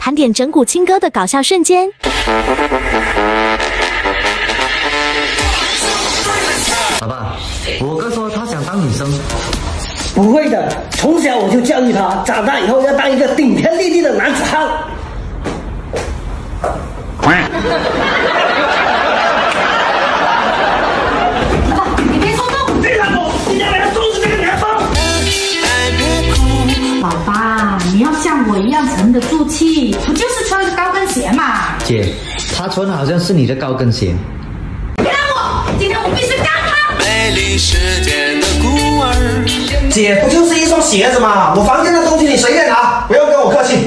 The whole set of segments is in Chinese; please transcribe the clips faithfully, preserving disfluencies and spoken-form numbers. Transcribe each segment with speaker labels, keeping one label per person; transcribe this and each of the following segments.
Speaker 1: 盘点整蛊亲哥的搞笑瞬间。
Speaker 2: 老爸，我哥说他想当女生。
Speaker 3: 不会的，从小我就教育他，长大以后要当一个顶天立地的男子汉。
Speaker 4: 你别冲动！
Speaker 3: 别让我，你要给他收拾这个年风。
Speaker 4: 老爸，你要像我一样沉得住气，不就是穿个高跟鞋嘛？
Speaker 2: 姐，他穿的好像是你的高跟鞋。
Speaker 4: 别让我，今天我必须干他！
Speaker 5: 美丽世界的孤儿。
Speaker 3: 姐，不就是一双鞋子吗？我房间的东西你随便拿，不用跟我客气。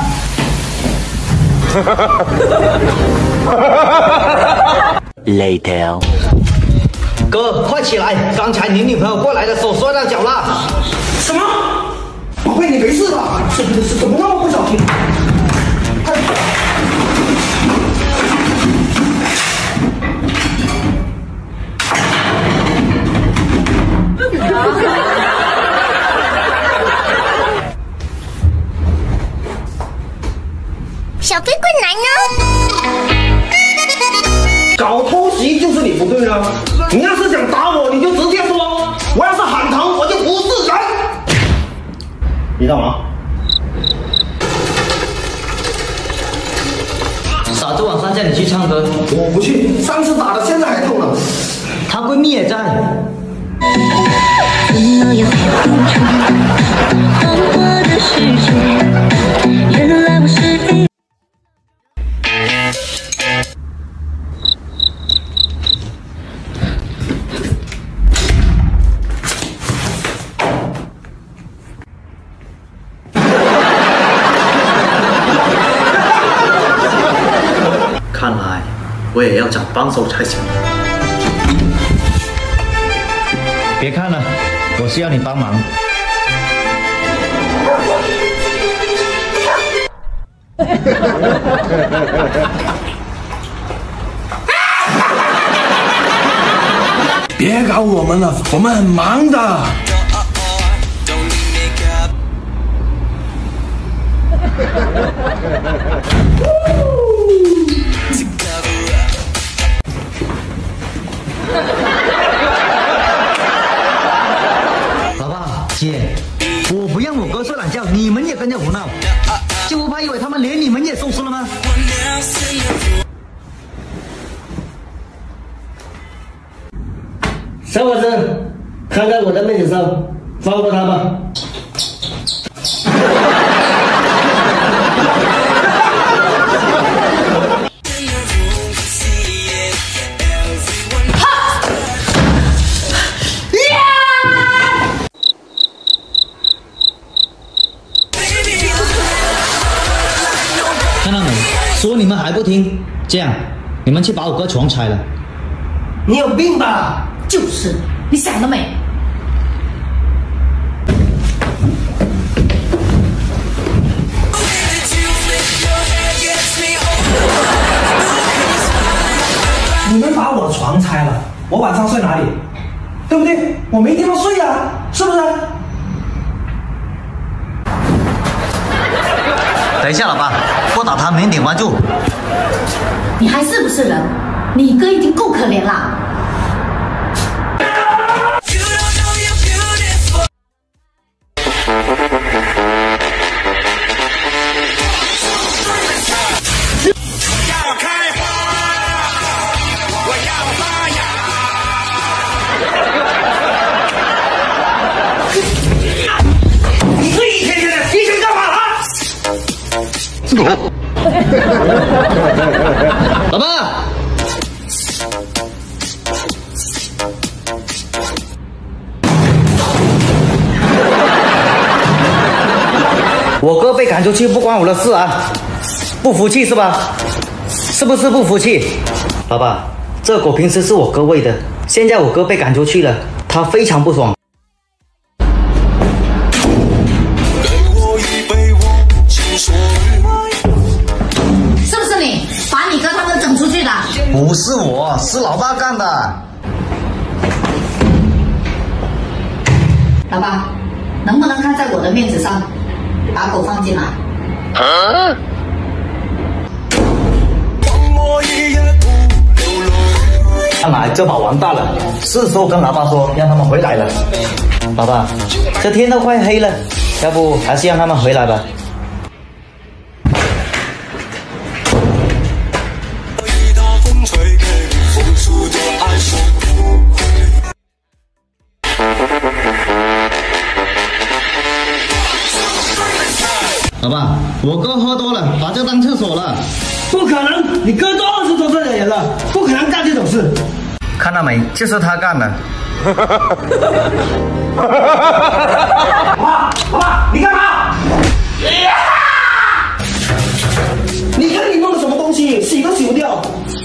Speaker 2: Later， 哥，快起来！刚才你女朋友过来的时候摔到脚了。
Speaker 3: 什么？宝贝，你没事吧？这不是怎么那么不小心？快！
Speaker 6: 小飞棍来呢？
Speaker 3: 搞偷袭就是你不对啊！你要是想打我，你就直接说。我要是喊疼，我就不是人。你干嘛？
Speaker 2: 嫂子晚上叫你去唱歌，
Speaker 3: 我不去，上次打的现在还痛呢。
Speaker 2: 她闺蜜也在。
Speaker 6: 怎么样我的世界，原来我是一。
Speaker 2: 看来我也要找帮手才行。别看了，我需要你帮忙。
Speaker 7: 别搞我们了，我们很忙的。
Speaker 2: 老爸，姐，我不让我哥睡懒觉，你们也跟着胡闹，就不怕以为他们连你们也收拾了吗？
Speaker 3: 小伙子，看在我的面子上，放过他吧。
Speaker 2: 看到没？说你们还不听，这样，你们去把我哥床拆了。
Speaker 3: 你有病吧？
Speaker 4: 就是，你想得美！
Speaker 3: 你们把我的床拆了，我晚上睡哪里？对不对？我没地方睡啊，是不是？
Speaker 2: 等一下，老爸，拨打他明点关注。
Speaker 4: 你还是不是人？你哥已经够可怜了。
Speaker 3: 你这一天天的，你想干嘛啊？
Speaker 2: 老爸，我哥被赶出去不关我的事啊！不服气是吧？是不是不服气？老爸，这果平时是我哥喂的，现在我哥被赶出去了，他非常不爽。
Speaker 4: 是不是你把你哥他们整出去的？
Speaker 2: 不是我，是老爸干的。
Speaker 4: 老爸，能不能看在我的面子上，把狗放进来？啊
Speaker 2: 看来这把完蛋了，是时候跟老爸说，让他们回来了。老爸，这天都快黑了，要不还是让他们回来吧。
Speaker 5: 一道风吹给风树的爱受不回。
Speaker 2: 老爸，我哥喝多了，把这当厕所了。
Speaker 3: 不可能，你哥都二十多岁的人了，不可能干这种事。
Speaker 2: 看到没，就是他干的。
Speaker 3: 爸，爸，你干嘛？你看你弄的什么东西，洗都洗不掉。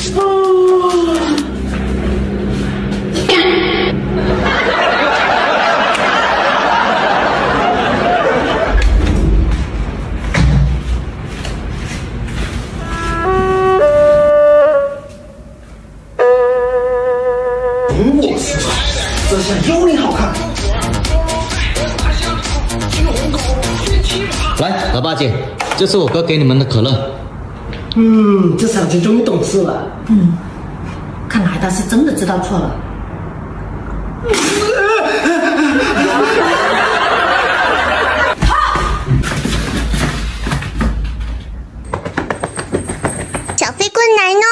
Speaker 3: 嗯，我是这下有你好看。
Speaker 2: 来，老爸姐，这是我哥给你们的可乐。
Speaker 3: 嗯，这小姐终于懂事了。
Speaker 4: 嗯，看来他是真的知道错了。
Speaker 8: 小飞棍来哦！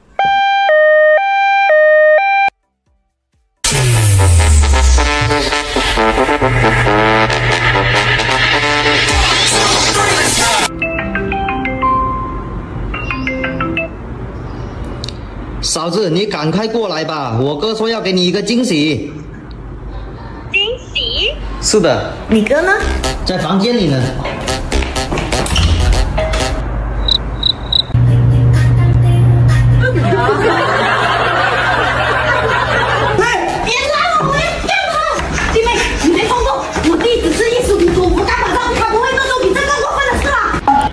Speaker 2: 嫂子，你赶快过来吧，我哥说要给你一个惊喜。
Speaker 8: 惊喜？
Speaker 2: 是的，
Speaker 4: 你哥呢？
Speaker 2: 在房间里呢。
Speaker 4: 别拉我，我要干他！弟妹，你别冲动，我弟只是一时糊涂，我敢保证他不会做出比这更过分的事了。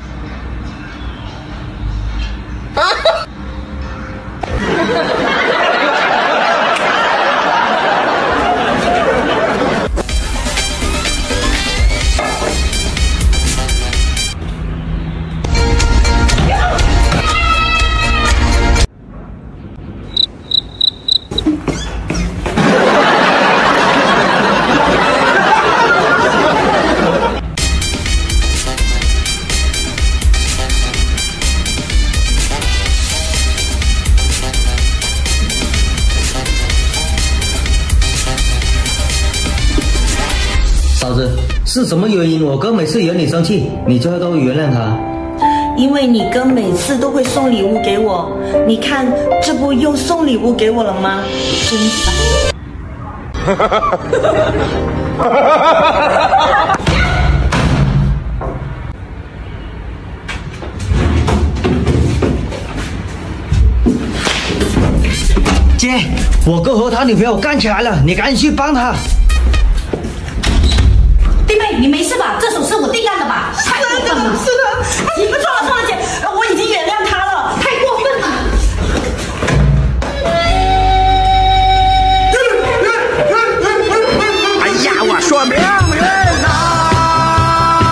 Speaker 2: 嫂子，是什么原因？我哥每次惹你生气，你最后都会原谅他？
Speaker 9: 因为你哥每次都会送礼物给我，你看这不又送礼物给我了吗？真烦。
Speaker 2: 姐，我哥和他女朋友干起来了，你赶紧去帮他。
Speaker 4: 弟妹，你没事吧？这手是我弟干的吧？太过分了！
Speaker 9: 是的，你们错了错了，姐，我已经原谅他了。
Speaker 4: 太过分了！
Speaker 3: 哎呀，我说命运呐！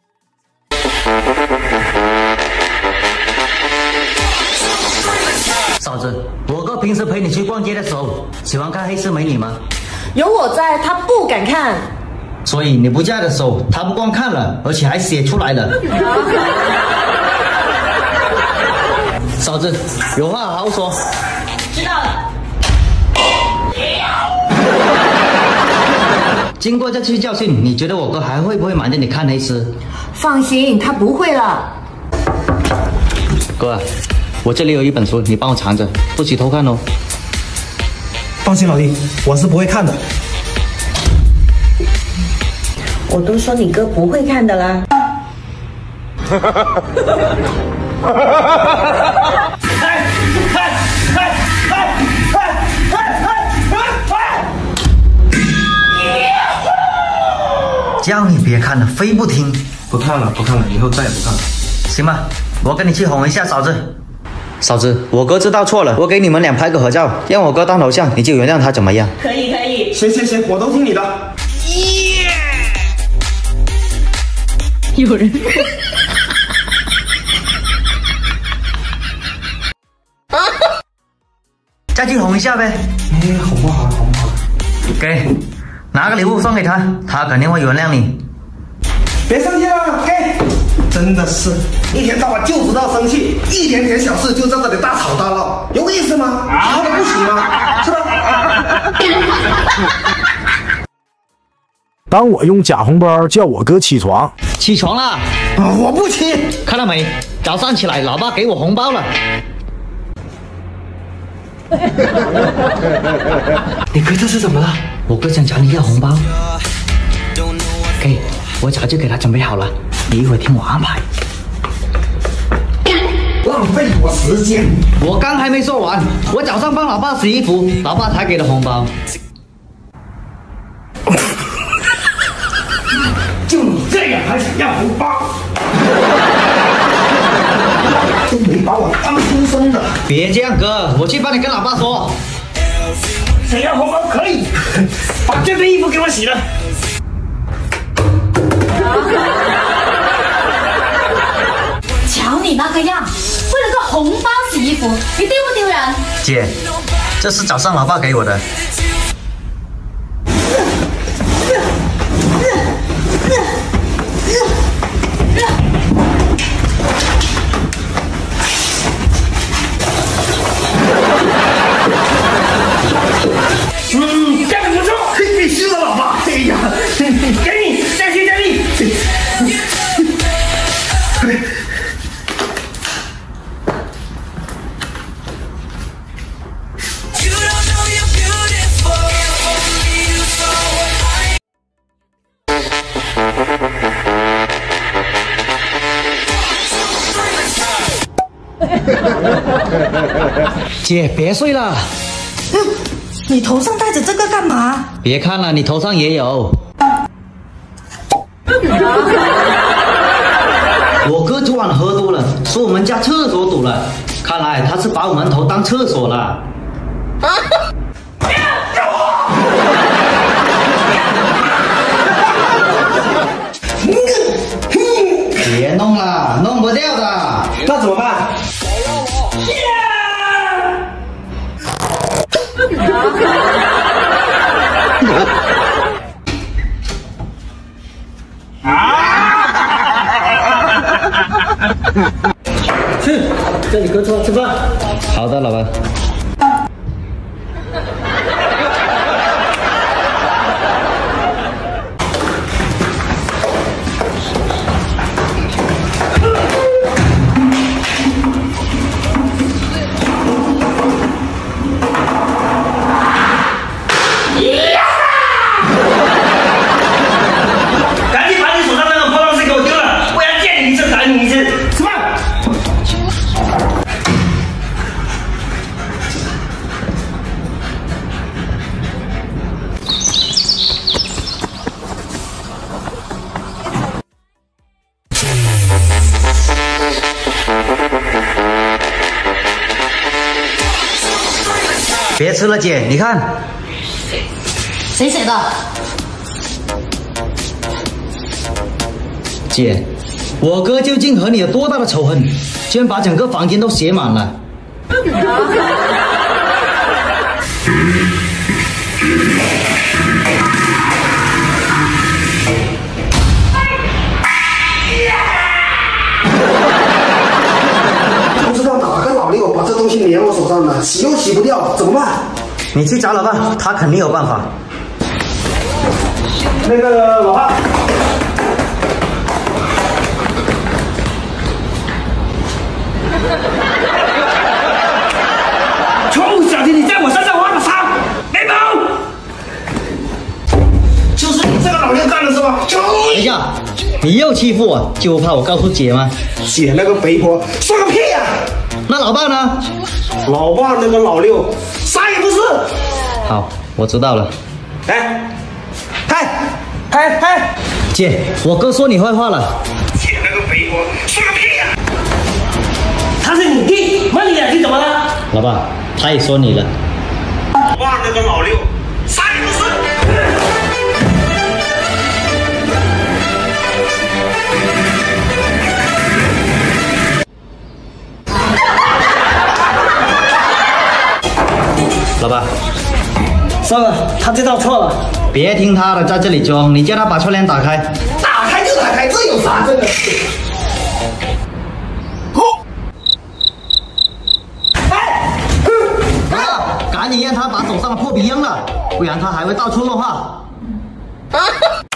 Speaker 2: 嫂子，我哥平时陪你去逛街的时候，喜欢看黑丝美女吗？
Speaker 9: 有我在，他不敢看。
Speaker 2: 所以你不在的时候，他不光看了，而且还写出来了。嫂子，有话好好说。
Speaker 9: 知道了。
Speaker 2: 经过这次教训，你觉得我哥还会不会瞒着你看黑丝？
Speaker 9: 放心，他不会了。
Speaker 2: 哥，我这里有一本书，你帮我藏着，不许偷看哦。
Speaker 3: 放心，老弟，我是不会看的。
Speaker 9: 我都说你哥不会看的啦。
Speaker 2: 叫你别看了，非不听。
Speaker 3: 不看了，不看了，以后再也不看了。
Speaker 2: 行吧，我跟你去哄一下嫂子。嫂子，我哥知道错了，我给你们俩拍个合照，让我哥当头像，你就原谅他怎么样？
Speaker 9: 可以可以。
Speaker 3: 行行行，我都听你的。
Speaker 1: 有人。
Speaker 2: 再再去哄一下呗。
Speaker 3: 哎，哄不好，哄不好。
Speaker 2: 给，拿个礼物送给他，他肯定会原谅你。
Speaker 3: 别生气了，给。真的是一天到晚就知道生气，一点点小事就在这里大吵大闹，有意思吗？好的不行吗？是吧？
Speaker 10: 当我用假红包叫我哥起床，
Speaker 2: 起床了，
Speaker 3: 啊、我不起。
Speaker 2: 看到没？早上起来，老爸给我红包了。
Speaker 3: 你哥这是怎么了？
Speaker 2: 我哥想找你要红包。给，我早就给他准备好了，你一会儿听我安排。
Speaker 3: 浪费我时间。
Speaker 2: 我刚还没说完，我早上帮老爸洗衣服，老爸才给的红包。
Speaker 3: 就你这样还想要红包？都没把我当亲生的。
Speaker 2: 别这样，哥，我去帮你跟老爸说。
Speaker 3: 想要红包可以，把这件衣服给我洗了。
Speaker 4: 瞧你那个样，为了个红包洗衣服，你丢不丢人？
Speaker 2: 姐，这是早上老爸给我的。
Speaker 3: 嗯，干得不错，必须的，老爸。哎呀，给你，加薪加力。
Speaker 2: 姐，别睡了。
Speaker 9: 嗯，你头上戴着这个干嘛？
Speaker 2: 别看了，你头上也有。我哥昨晚喝多了，说我们家厕所堵了，看来他是把我们头当厕所了。别弄了，弄不掉的。
Speaker 3: 那怎么办？
Speaker 2: 去，叫你哥出来吃饭。好的，老板。
Speaker 3: 赶紧把你手上那个破东西给我丢了，不然见你一次打你一次。吃饭。
Speaker 2: 别吃了，姐，你看。
Speaker 4: 谁写的？
Speaker 2: 姐，我哥究竟和你有多大的仇恨，居然把整个房间都写满了。
Speaker 3: 不知道哪个老六把这东西粘我手上了，洗又洗不掉，怎么办？
Speaker 2: 你去找老爸，他肯定有办法。
Speaker 3: 那个老爸。臭小子，你在我身上挖个叉，没毛！就是你这个老六干的是吧？
Speaker 2: 等一下，你又欺负我，就不怕我告诉姐吗？
Speaker 3: 姐那个肥婆说个屁呀、啊！
Speaker 2: 那老爸呢？
Speaker 3: 老爸那个老六啥也不是。
Speaker 2: 好，我知道了。
Speaker 3: 哎，嗨，嗨嗨，
Speaker 2: 姐，我哥说你坏话了。
Speaker 3: 姐那个肥婆说个屁呀、啊！他是你弟，问你两句怎么了？
Speaker 2: 老爸，他也说你了。
Speaker 3: 老爸那个老六啥也不是。
Speaker 2: 老爸，
Speaker 3: 算了，他这招错了。
Speaker 2: 别听他的，在这里装，你叫他把窗帘打开。
Speaker 3: 打开就打开，这有啥真的是？哎，
Speaker 2: 爸，赶紧让他把手上的破皮扔了，不然他还会到处乱画。